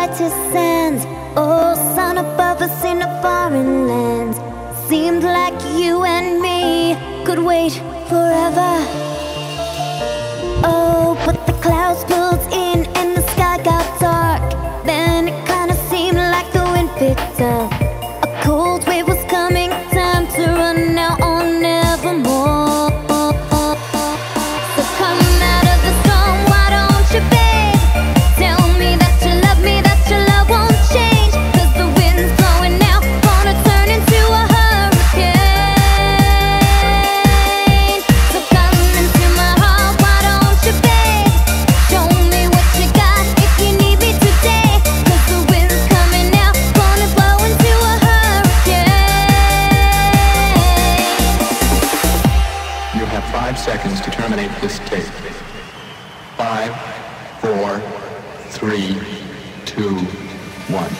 whitest sands. Oh, sun above us in a foreign land. Seemed like you and me could wait forever. Oh, but the clouds pulled in and the sky got dark. Then it kinda seemed like the wind picked up. A cold wave was coming, time to run now or nevermore. So come out of the storm, why don't you, babe? Tell me that you love me, that your love won't change. 'Cause the wind's blowing now, gonna turn into a hurricane. So come into my heart, why don't you, babe? Show me what you got if you need me today. 'Cause the wind's coming now, gonna blow into a hurricane. You have 5 seconds to terminate this tape. 5, 4, 3, 2, 1.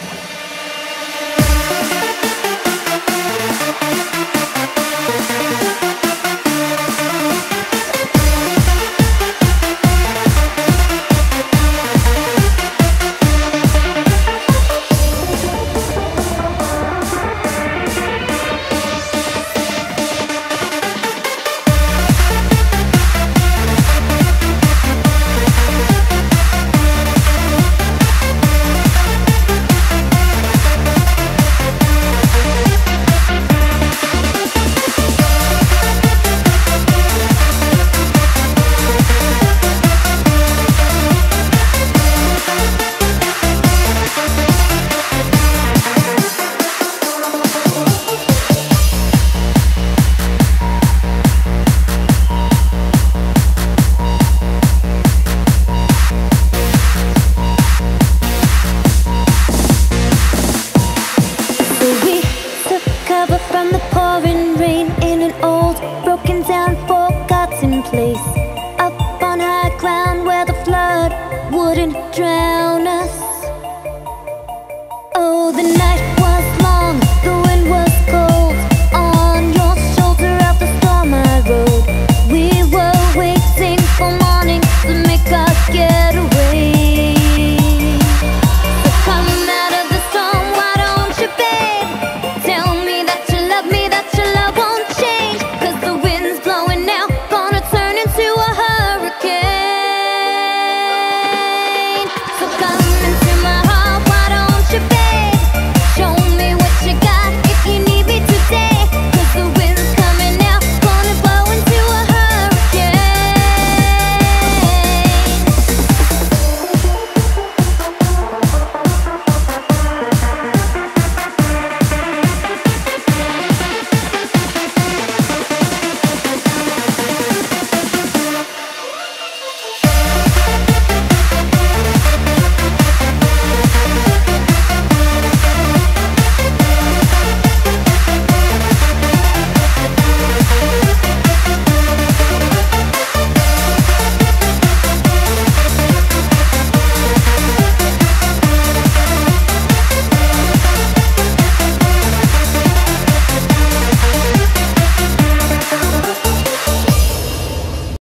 So we took cover from the pouring rain in an old, broken down, forgotten place. Up on high ground where the flood wouldn't drown us. Oh, the night